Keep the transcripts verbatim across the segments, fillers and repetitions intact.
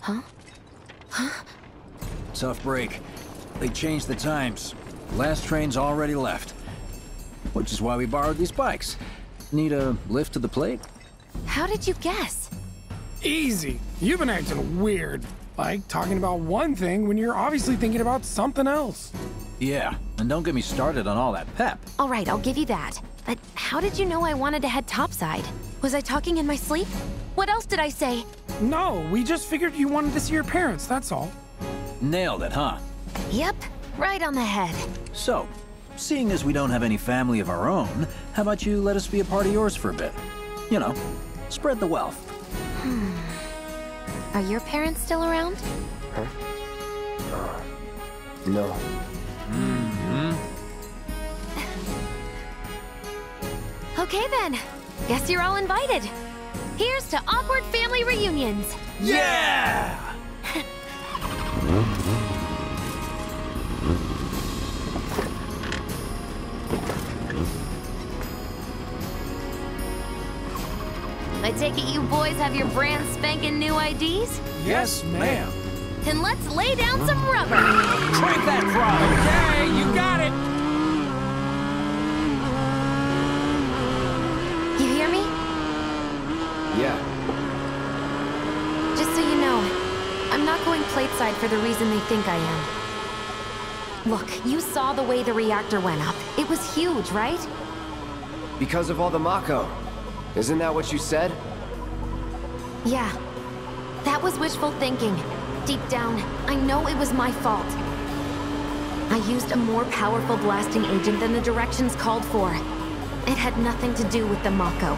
Huh? Huh? Tough break. They changed the times. Last train's already left. Which is why we borrowed these bikes. Need a lift to the plate? How did you guess? Easy. You've been acting weird. Like talking about one thing when you're obviously thinking about something else. Yeah, and don't get me started on all that pep. All right, I'll give you that. But how did you know I wanted to head topside? Was I talking in my sleep? What else did I say? No, we just figured you wanted to see your parents, that's all. Nailed it, huh? Yep, right on the head. So, seeing as we don't have any family of our own, how about you let us be a part of yours for a bit? You know, spread the wealth. Hmm. Are your parents still around? Huh? Uh, no. Mm-hmm. Okay then. Guess you're all invited. Here's to awkward family reunions. Yeah! I take it you boys have your brand spanking new I Ds? Yes, ma'am. Then let's lay down some rubber. Crank that throttle! Okay, you got it. You hear me? Yeah. Just so you know, I'm not going plateside for the reason they think I am. Look, you saw the way the reactor went up. It was huge, right? Because of all the Mako. Isn't that what you said? Yeah. That was wishful thinking. Deep down, I know it was my fault. I used a more powerful blasting agent than the directions called for. It had nothing to do with the Mako.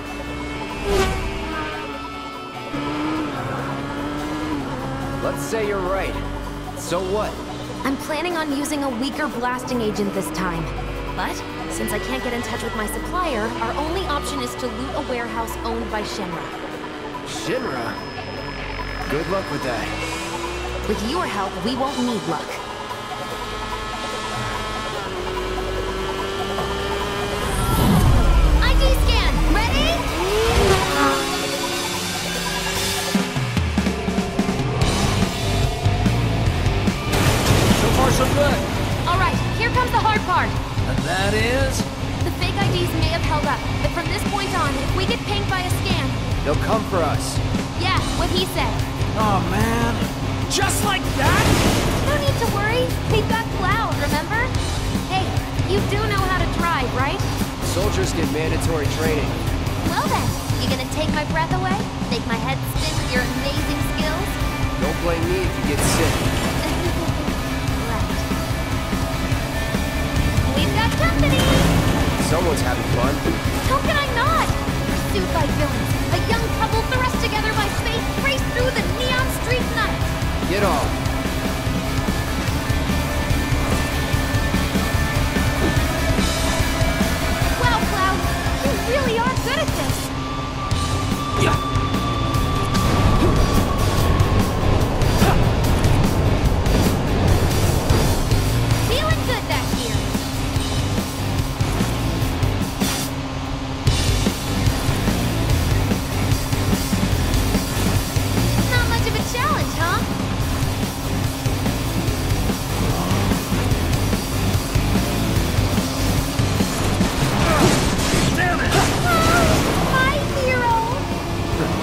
Let's say you're right. So what? I'm planning on using a weaker blasting agent this time. But, since I can't get in touch with my supplier, our only option is to loot a warehouse owned by Shinra. Shinra? Good luck with that. With your help, we won't need luck. I D scan! Ready? So far, so good. Alright, here comes the hard part. And that is... The fake I Ds may have held up, but from this point on, if we get pinged by a scan... They'll come for us. Yeah, what he said. Oh, man. Just like that? No need to worry. We've got Cloud, remember? Hey, you do know how to drive, right? Soldiers get mandatory training. Well then, you gonna take my breath away? Make my head spin with your amazing skills? Don't blame me if you get sick. Right. We've got company! Someone's having fun. How can I not? Pursued by villains, a young couple thrust together by fate raced through the neon street night. Get off. Wow, Cloud, you really are good at this. Yeah. Feeling good back here. Not much of a challenge, huh? Damn it! My hero!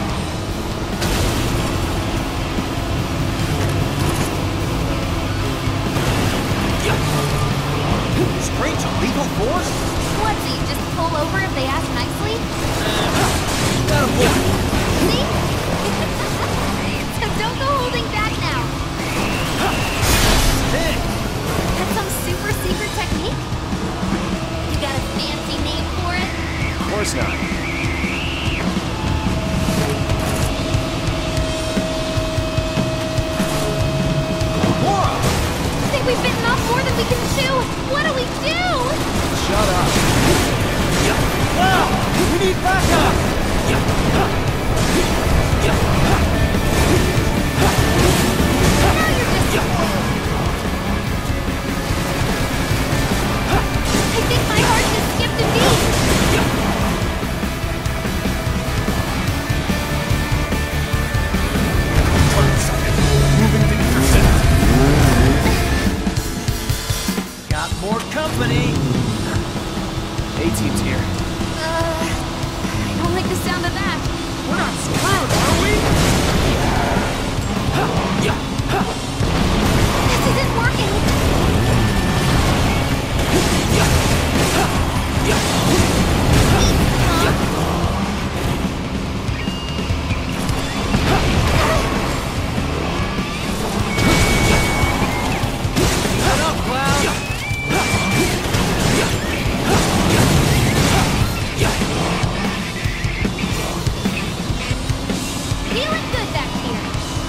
Feeling good back here.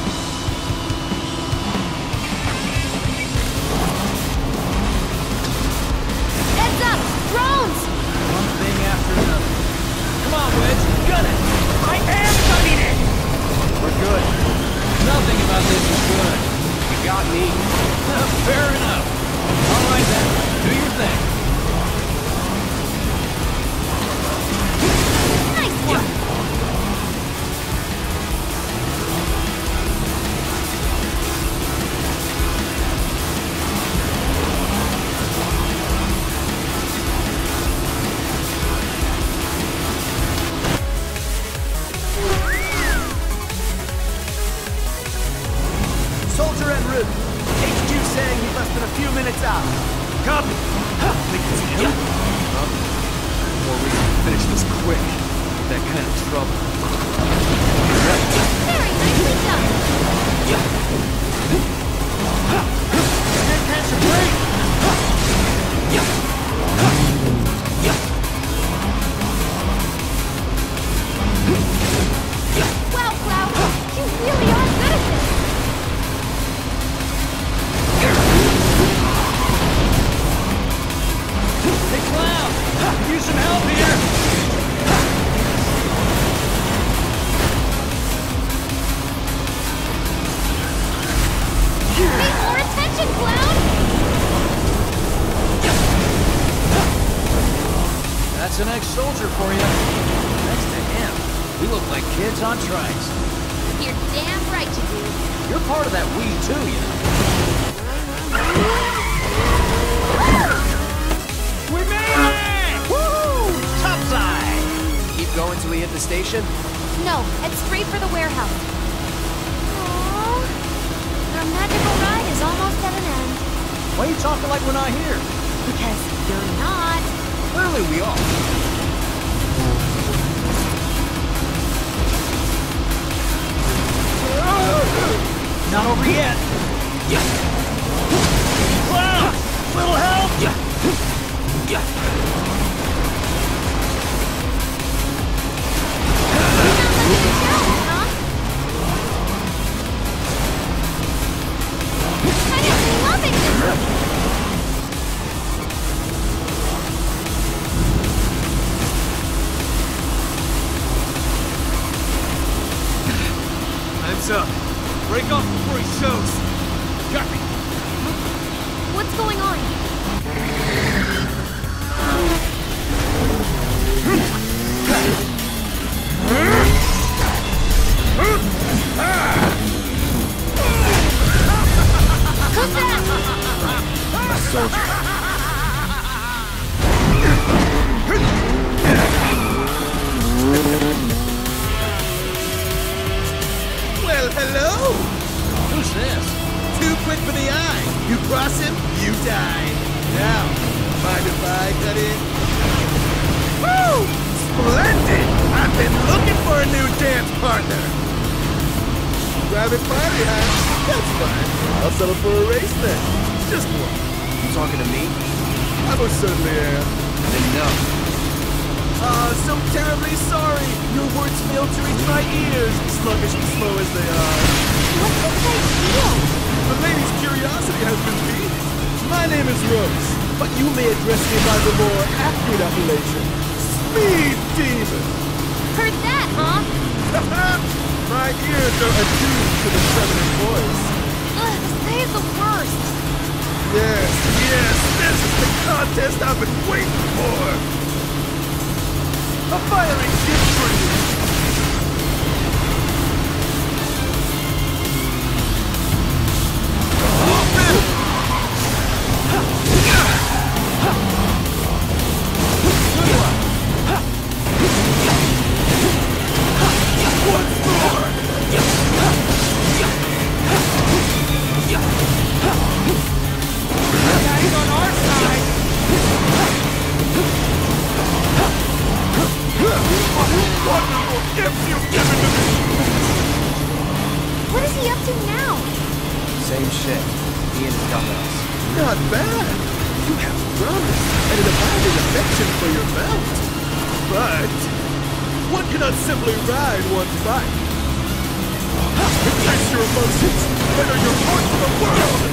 Heads up! Drones! One thing after another. Come on, Wedge, gun it! I am gunning it! We're good. Nothing about this is good. You got me. Fair enough. All right then, do your thing. Nice work! Soldier en route. H Q saying he's less than a few minutes out. Copy. Think it's him? Well, more reason to finish this quick. With that kind of trouble. Very nicely done. Can't catch a break. Wow, Cloud, you really are good at this. Hey, Cloud! Use some help here! Pay more attention, Cloud! That's an ex-soldier for you. Next to him, we look like kids on trikes. You're damn right you do. You're part of that we too, you know. We made it! Woo! Topside! Keep going till we hit the station? No, head straight for the warehouse. Aww. Our magical ride is almost at an end. Why are you talking like we're not here? Because you're not. Clearly we are. Not over yet. Cloud! Little help! Time's up. Break off before he shows. Got me. What's going on? Who's that? A soldier. Well, hello! Who's this? Too quick for the eye. You cross him, you die. Now, mind if I cut in? Woo! Splendid! I've been looking for a new dance partner. Private party, huh? That's fine. I'll settle for a race then. Just one. You talking to me? I most certainly am. Then no. Uh, so terribly sorry. Your words fail to reach my ears, sluggish and slow as they are. What's this guy's deal? The lady's curiosity has been piqued. My name is Rose, but you may address me by the more accurate appellation, Speed Demon. Heard that, huh? My ears are attuned to the feminine voice. Ugh, this guy is the worst. Yes, yes, this is the contest I've been waiting for. A firing gift for you. What is he up to now? Same shit. He and his dumbbells. Not bad. You have promise and an abiding affection for your belt. But one cannot simply ride one's bike. Embrace your emotions! Enter your heart to the world!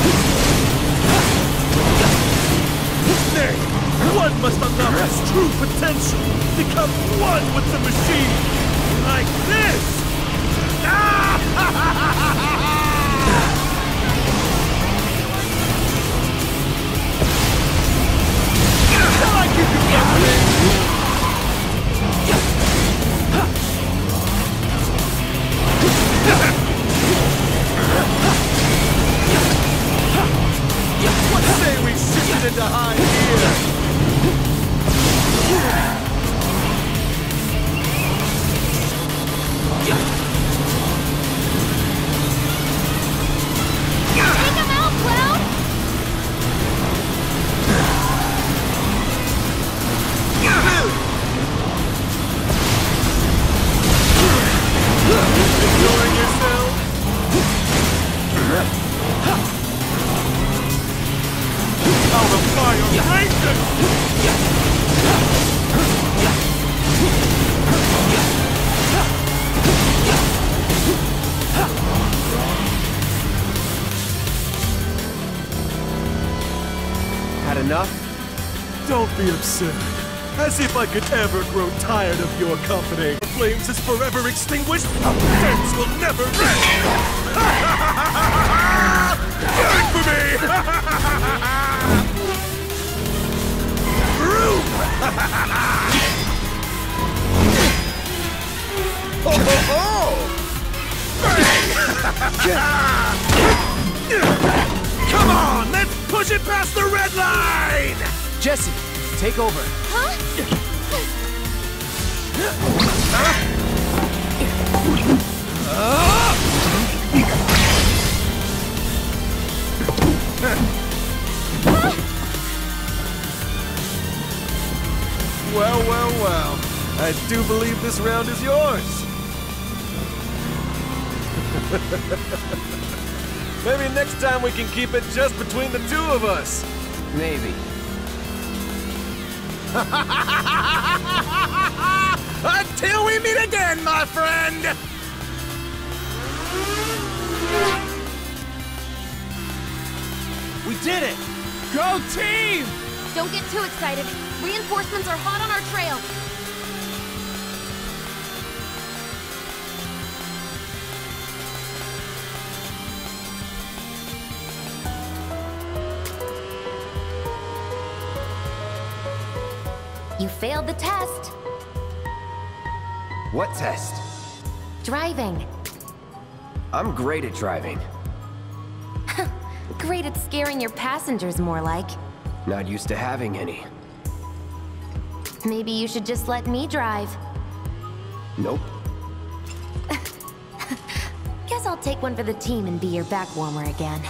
Nay, one must unlock his true potential! Become one with the machine! Like this! Ah! Shall I keep you company? What say we shift it into high gear? Take him out, Cloud! Enjoying yourself? How the fire rages! Had enough? Don't be absurd. As if I could ever grow tired of your company. The flames is forever extinguished. Our friends will never rest. Wait for me! Room! Ho ho ho! Come on, let's push it past the red line! Jesse, take over. Huh? Well, well, well. I do believe this round is yours. Maybe next time we can keep it just between the two of us. Maybe. Until we meet again, my friend! We did it! Go team! Don't get too excited. Reinforcements are hot on our trail. You failed the test. What test? Driving. I'm great at driving. Great at scaring your passengers, more like. Not used to having any. Maybe you should just let me drive. Nope. Guess I'll take one for the team and be your back warmer again.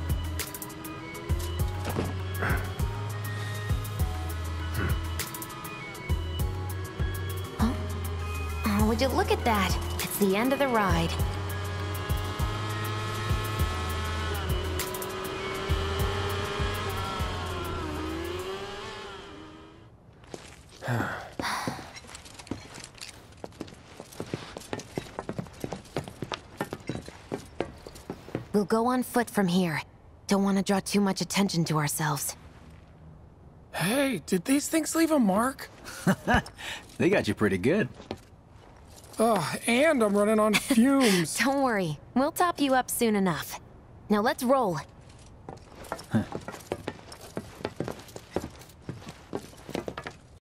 Huh? Oh, would you look at that? It's the end of the ride. We'll go on foot from here. Don't want to draw too much attention to ourselves. Hey, did these things leave a mark? They got you pretty good. Ugh, and I'm running on fumes. Don't worry, we'll top you up soon enough. Now let's roll. Huh.